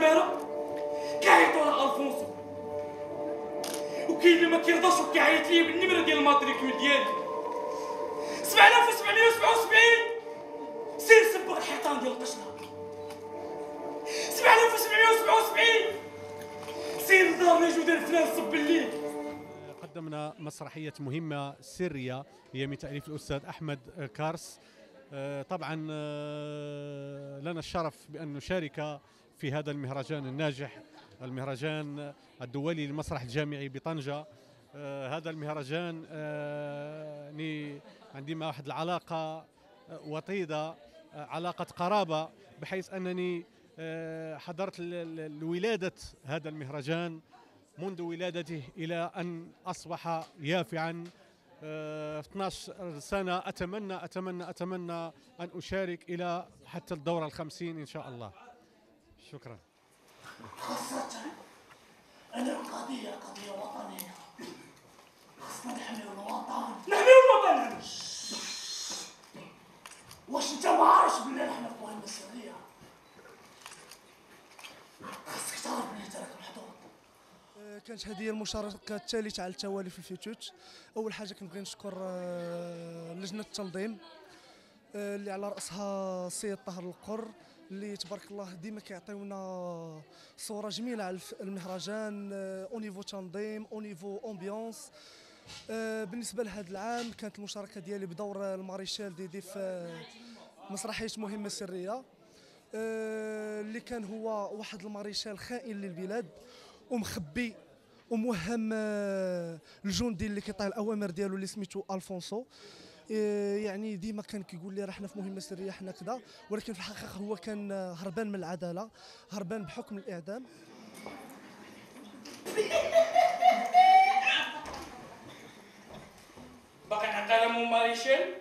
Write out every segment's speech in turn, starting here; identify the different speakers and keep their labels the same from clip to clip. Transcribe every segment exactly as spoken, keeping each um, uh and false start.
Speaker 1: الوزاره كيعيطوا على الفونسو، وكاين اللي ما كيرضاش وكيعيط لي بالنمره ديال الماتريكول ديالي سبعة آلاف وسبعمية وسبعة وسبعين. سير سبغ الحيطان ديال القشله سبعة آلاف وسبعمية وسبعة وسبعين. سير لدار ناجي ودار فلان صب الليل.
Speaker 2: قدمنا مسرحية مهمة سرية هي من تأليف الأستاذ أحمد كارس. طبعا لنا الشرف بأن نشارك في هذا المهرجان الناجح، المهرجان الدولي للمسرح الجامعي بطنجة. هذا المهرجان عندي مع واحد العلاقة وطيدة، علاقة قرابة، بحيث أنني حضرت لولادة هذا المهرجان منذ ولادته إلى أن أصبح يافعا اثنتي عشرة سنة. أتمنى أتمنى أتمنى أن أشارك إلى حتى الدورة الخمسين إن شاء الله. شكرا.
Speaker 1: خاصة أنا القضية قضية وطنية، خاصنا نحميو الوطن. نحميو الوطن. واش أنت ما عارفش بلي نحن في مهمة سرية؟ خاصك تعرف بلي أنت راك محظوظ.
Speaker 3: كانت هذه المشاركة الثالثة على التوالي في الفيتوت. أول حاجة كنبغي نشكر لجنة التنظيم اللي على رأسها السيد طاهر القر، اللي تبارك الله ديما كيعطيونا صورة جميلة على المهرجان او نيفو تنظيم او نيفو امبيونس. بالنسبة لهذا العام كانت المشاركة ديالي بدور الماريشال ديدي في مسرحية مهمة سرية، اللي كان هو واحد الماريشال خائن للبلاد ومخبي وموهم الجندي اللي كيطيع الاوامر ديالو اللي سميتو الفونسو. يعني ديما كان كيقول لي راه حنا في مهمه سريه حنا كذا، ولكن في الحقيقه هو كان هربان من العداله، هربان بحكم الاعدام.
Speaker 1: باقي نعقلمو ماريشال.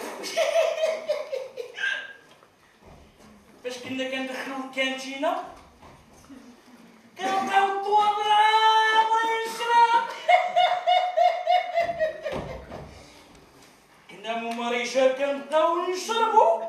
Speaker 1: فاش كنا كندخلو الكانتينه كنلقاو الضوا بالعام ونشرب. كنا مو ماريشال كنبقاو نشربو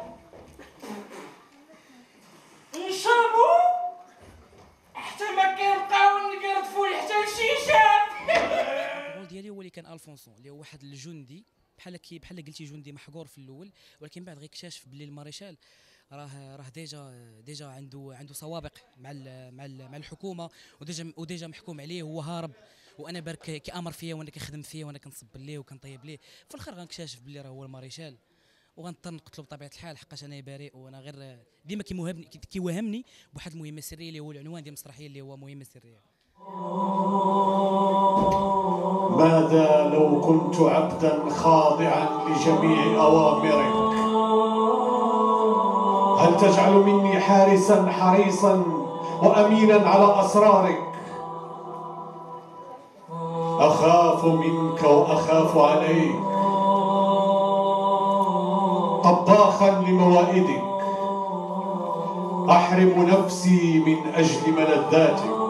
Speaker 1: نشربو حتى ما كنبقاو نقرطفو حتى الشيشه.
Speaker 4: الرول ديالي هو اللي كان الفونسو، اللي هو واحد الجندي بحال كي بحال قلتي جندي محقور في الاول، ولكن بعد غير اكتشف بلي الماريشال راه راه ديجا ديجا عنده عنده سوابق مع ال مع ال مع الحكومه، وديجا وديجا محكوم عليه وهو هارب، وانا برك كامر فيا وانا كنخدم فيه وانا كنصب ليه وكنطيب ليه. في الاخر غنكتشف بلي راه هو الماريشال، وغنضطر نقتلو بطبيعه الحال حقاش انا بريء، وانا غير ديما كيوهمني كيوهمني بواحد المهمه سريه اللي هو العنوان ديال المسرحيه اللي هو مهمه سريه.
Speaker 5: ماذا لو كنت عبدا خاضعا لجميع أوامرك؟ هل تجعل مني حارسا حريصا وأمينا على أسرارك؟ أخاف منك وأخاف عليك، طباخا لموائدك، أحرم نفسي من أجل ملذاتك،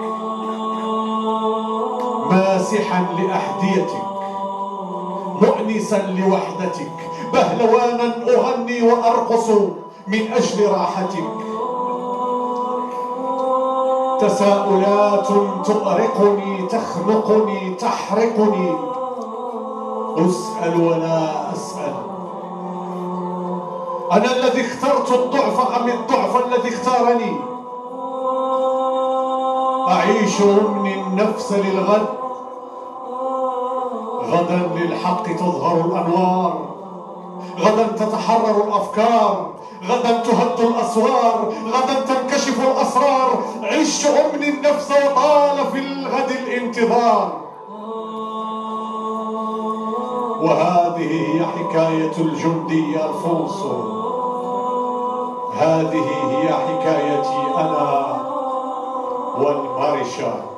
Speaker 5: ماسحا لأحذيتك، مؤنسا لوحدتك، بهلوانا أغني وأرقص من أجل راحتك. تساؤلات تؤرقني تخنقني تحرقني، أسأل ولا أسأل، أنا الذي اخترت الضعف أم الضعف الذي اختارني؟ أعيش أمني النفس للغد، غدا للحق تظهر الأنوار، غدا تتحرر الأفكار، غدا تهد الأسوار، غدا تنكشف الأسرار. عشت أمني النفس وطال في الغد الانتظار. وهذه هي حكاية الجندي الفونسو، هذه هي حكايتي أنا والماريشال.